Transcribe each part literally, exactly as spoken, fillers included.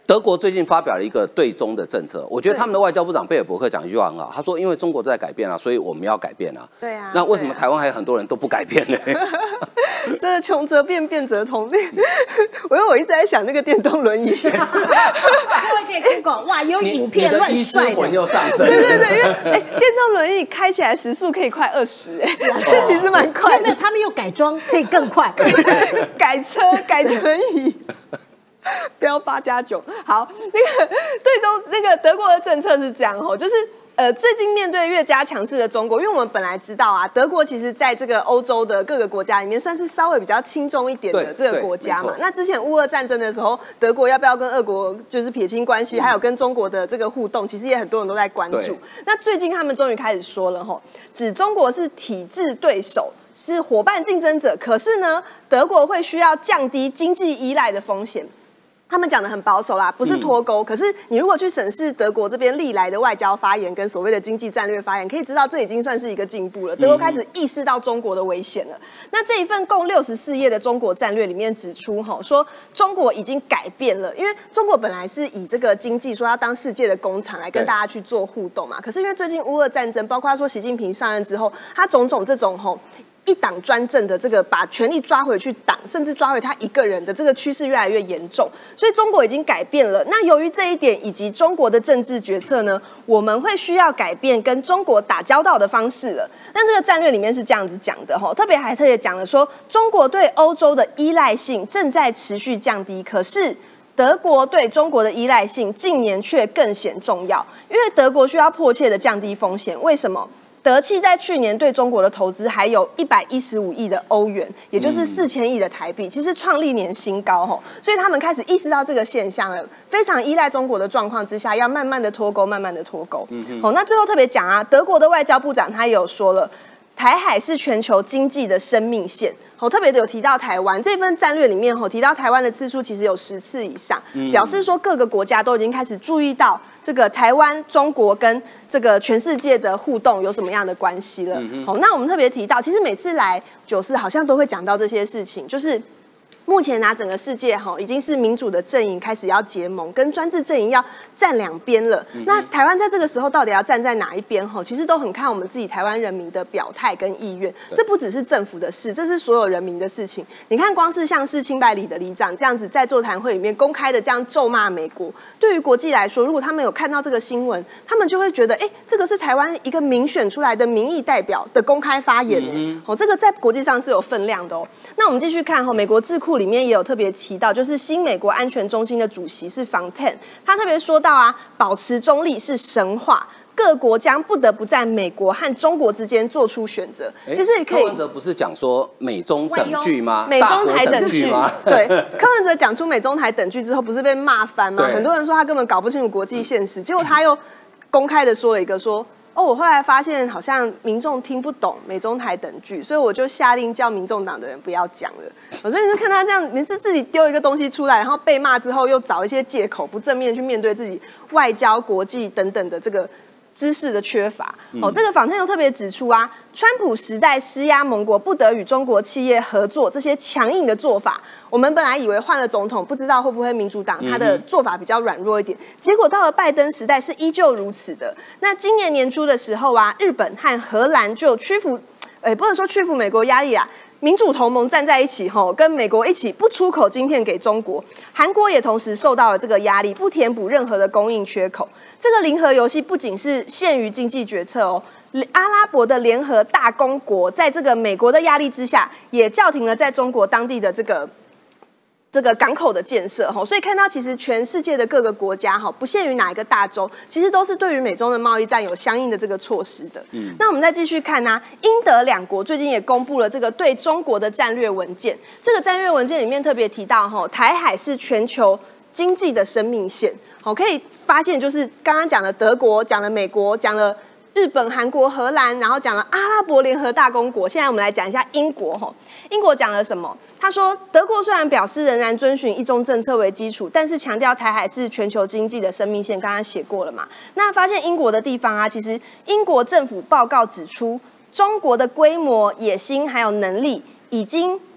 德国最近发表了一个对中的政策，我觉得他们的外交部长贝尔伯克讲一句话很好，他说：“因为中国在改变啊，所以我们要改变啊。” 对啊。 那为什么台湾还有很多人都不改变呢？ 这个穷则变，变则通。我因为我一直在想那个电动轮椅，各位可以 Google 哇，有影片乱帅的， 魂又上升。 对对对，因为哎，电动轮椅开起来时速可以快二十，哎，这其实蛮快的。 那他们又改装，可以更快。 改车，改轮椅。标八加九，好，那个最终那个德国的政策是这样哦，就是呃，最近面对越加强势的中国，因为我们本来知道啊，德国其实在这个欧洲的各个国家里面算是稍微比较轻松一点的这个国家嘛。那之前乌俄战争的时候，德国要不要跟俄国就是撇清关系，嗯、还有跟中国的这个互动，其实也很多人都在关注。那最近他们终于开始说了吼，指中国是体制对手。是伙伴竞争者，可是呢，德国会需要降低经济依赖的风险。他们讲的很保守啦，不是脱钩。嗯、可是你如果去审视德国这边历来的外交发言跟所谓的经济战略发言，可以知道这已经算是一个进步了。德国开始意识到中国的危险了。那这一份共六十四页的中国战略里面指出，哈，说中国已经改变了，因为中国本来是以这个经济说要当世界的工厂来跟大家去做互动嘛。可是因为最近乌俄战争，包括他说习近平上任之后，他种种这种吼。一党专政的这个把权力抓回去党，甚至抓回他一个人的这个趋势越来越严重，所以中国已经改变了。那由于这一点以及中国的政治决策呢，我们会需要改变跟中国打交道的方式了。那这个战略里面是这样子讲的哈，特别还特别讲了说，中国对欧洲的依赖性正在持续降低，可是德国对中国的依赖性近年却更显重要，因为德国需要迫切的降低风险。为什么？德企在去年对中国的投资还有一百一十五亿的欧元，也就是四千亿的台币，其实创历年新高吼，所以他们开始意识到这个现象了，非常依赖中国的状况之下，要慢慢的脱钩，慢慢的脱钩。嗯好，那最后特别讲啊，德国的外交部长他也有说了。台海是全球经济的生命线，我特别的有提到台湾这份战略里面，吼提到台湾的次数其实有十次以上，嗯、表示说各个国家都已经开始注意到这个台湾、中国跟这个全世界的互动有什么样的关系了。嗯、好，那我们特别提到，其实每次来九四好像都会讲到这些事情，就是。目前拿、啊、整个世界哈已经是民主的阵营开始要结盟，跟专制阵营要站两边了。嗯、那台湾在这个时候到底要站在哪一边？哈，其实都很看我们自己台湾人民的表态跟意愿。这不只是政府的事，这是所有人民的事情。你看，光是像是清白里的里长这样子在座谈会里面公开的这样咒骂美国，对于国际来说，如果他们有看到这个新闻，他们就会觉得，哎，这个是台湾一个民选出来的民意代表的公开发言，哎、嗯，哦，这个在国际上是有分量的哦。那我们继续看哈，美国智库里面也有特别提到，就是新美国安全中心的主席是房 ten， 他特别说到啊，保持中立是神话，各国将不得不在美国和中国之间做出选择。其实也可以，柯文哲不是讲说美中等距吗？ 美中台等距吗？ 对，柯文哲讲出美中台等距之后，不是被骂翻吗？很多人说他根本搞不清楚国际现实，结果他又公开的说了一个说。哦，我后来发现好像民众听不懂美中台等距，所以我就下令叫民众党的人不要讲了。我所以你就看他这样，每次自己丢一个东西出来，然后被骂之后又找一些借口，不正面去面对自己外交、国际等等的这个知识的缺乏。哦，这个访谈又特别指出啊，川普时代施压盟国不得与中国企业合作，这些强硬的做法，我们本来以为换了总统，不知道会不会民主党他的做法比较软弱一点，结果到了拜登时代是依旧如此的。那今年年初的时候啊，日本和荷兰就屈服，哎，不能说屈服美国压力啊。民主同盟站在一起，吼，跟美国一起不出口晶片给中国。韩国也同时受到了这个压力，不填补任何的供应缺口。这个零和游戏不仅是限于经济决策哦，阿拉伯的联合大公国在这个美国的压力之下，也叫停了在中国当地的这个。这个港口的建设，所以看到其实全世界的各个国家，不限于哪一个大洲，其实都是对于美中的贸易战有相应的这个措施的。嗯，那我们再继续看啊，英德两国最近也公布了这个对中国的战略文件。这个战略文件里面特别提到，哈，台海是全球经济的生命线。好，可以发现就是刚刚讲了德国，讲了美国，讲了。日本、韩国、荷兰，然后讲了阿拉伯联合大公国。现在我们来讲一下英国哈，英国讲了什么？他说，德国虽然表示仍然遵循一中政策为基础，但是强调台海是全球经济的生命线。刚刚写过了嘛？那发现英国的地方啊，其实英国政府报告指出，中国的规模、野心还有能力已经。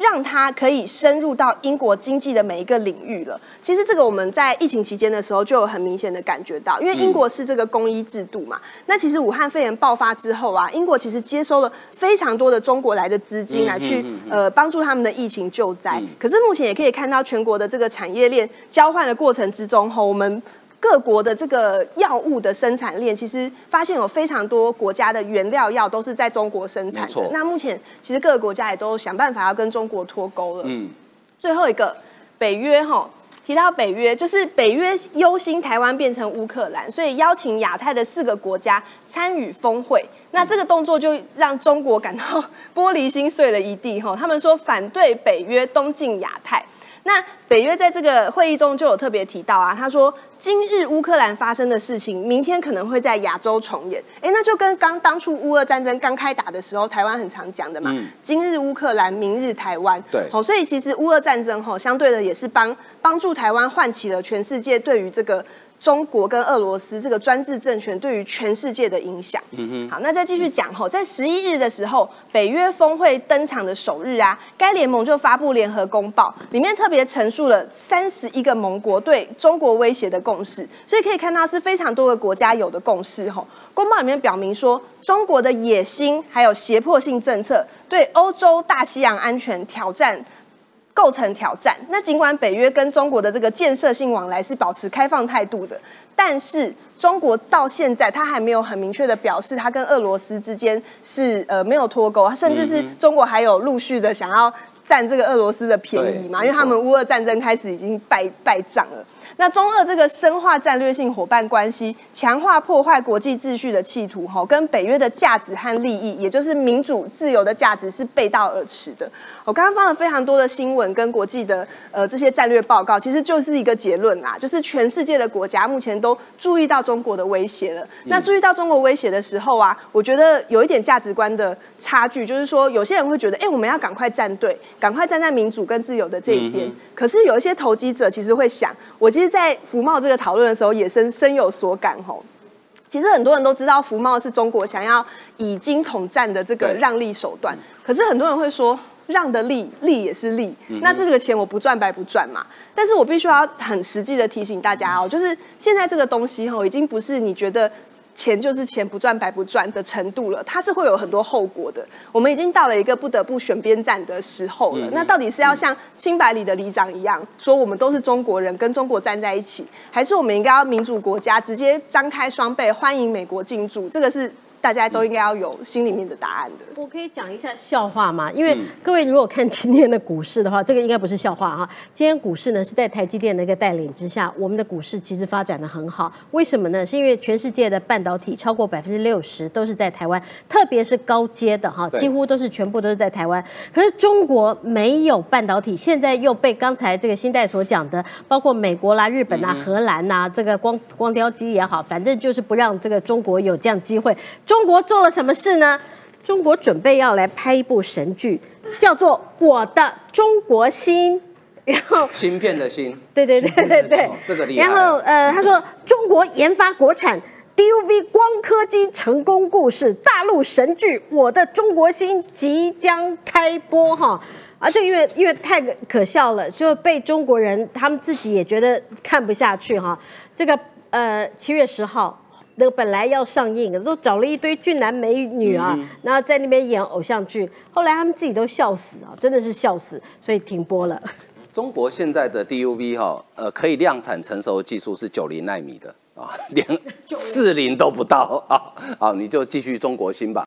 让它可以深入到英国经济的每一个领域了。其实这个我们在疫情期间的时候就有很明显的感觉到，因为英国是这个公医制度嘛。嗯、那其实武汉肺炎爆发之后啊，英国其实接收了非常多的中国来的资金来去、嗯、呃帮助他们的疫情救灾。嗯、可是目前也可以看到全国的这个产业链交换的过程之中，吼我们。各国的这个药物的生产链，其实发现有非常多国家的原料药都是在中国生产的。那目前其实各个国家也都想办法要跟中国脱钩了。嗯，最后一个北约哈，提到北约，就是北约忧心台湾变成乌克兰，所以邀请亚太的四个国家参与峰会。那这个动作就让中国感到玻璃心碎了一地哈。他们说反对北约东进亚太。那北约在这个会议中就有特别提到啊，他说今日乌克兰发生的事情，明天可能会在亚洲重演。哎，那就跟刚当初乌俄战争刚开打的时候，台湾很常讲的嘛，嗯、今日乌克兰，明日台湾。对，好、哦，所以其实乌俄战争吼，相对的也是帮帮助台湾唤起了全世界对于这个。中国跟俄罗斯这个专制政权对于全世界的影响。嗯、好，那再继续讲吼，在十一日的时候，北约峰会登场的首日啊，该联盟就发布联合公报，里面特别陈述了三十一个盟国对中国威胁的共识，所以可以看到是非常多个国家有的共识吼。公报里面表明说，中国的野心还有胁迫性政策对欧洲大西洋安全挑战。构成挑战。那尽管北约跟中国的这个建设性往来是保持开放态度的，但是中国到现在他还没有很明确的表示，他跟俄罗斯之间是呃没有脱钩，甚至是中国还有陆续的想要占这个俄罗斯的便宜嘛，因为他们乌俄战争开始已经败败仗了。那中俄这个深化战略性伙伴关系、强化破坏国际秩序的企图，哈，跟北约的价值和利益，也就是民主自由的价值是背道而驰的。我刚刚放了非常多的新闻跟国际的呃这些战略报告，其实就是一个结论啦，就是全世界的国家目前都注意到中国的威胁了。嗯、那注意到中国威胁的时候啊，我觉得有一点价值观的差距，就是说有些人会觉得，哎、欸，我们要赶快站队，赶快站在民主跟自由的这一边。嗯、可是有一些投机者其实会想，我其实在服贸这个讨论的时候也深深有所感吼。其实很多人都知道服贸是中国想要以经统战的这个让利手段，可是很多人会说让的利利也是利，嗯、那这个钱我不赚白不赚嘛。但是我必须要很实际的提醒大家哦，就是现在这个东西吼已经不是你觉得钱就是钱不赚白不赚的程度了，它是会有很多后果的。我们已经到了一个不得不选边站的时候了。嗯、那到底是要像清白里的里长一样，说我们都是中国人，跟中国站在一起，还是我们应该要民主国家直接张开双臂欢迎美国进驻？这个是大家都应该要有心里面的答案的。 我可以讲一下笑话吗？因为各位如果看今天的股市的话，这个应该不是笑话哈。今天股市呢是在台积电的一个带领之下，我们的股市其实发展的很好。为什么呢？是因为全世界的半导体超过百分之六十都是在台湾，特别是高阶的哈，几乎都是全部都是在台湾。可是中国没有半导体，现在又被刚才这个新代所讲的，包括美国啦、日本啊、荷兰呐、啊，这个光光雕机也好，反正就是不让这个中国有这样机会。中国做了什么事呢？中国准备要来拍一部神剧，叫做《我的中国心》，然后芯片的芯， 对对对对对， 哦、这个厉害。 然后呃，他说中国研发国产 D U V 光刻机成功故事，大陆神剧《我的中国心》即将开播哈。而且因为因为太可笑了，就被中国人他们自己也觉得看不下去哈。这个呃七月十号。那个本来要上映的，都找了一堆俊男美女啊，嗯、然后在那边演偶像剧，后来他们自己都笑死啊，真的是笑死，所以停播了。 中国现在的 D U V 哈，呃，可以量产成熟的技术是九零奈米的啊，连四零都不到啊，好，你就继续中国心吧。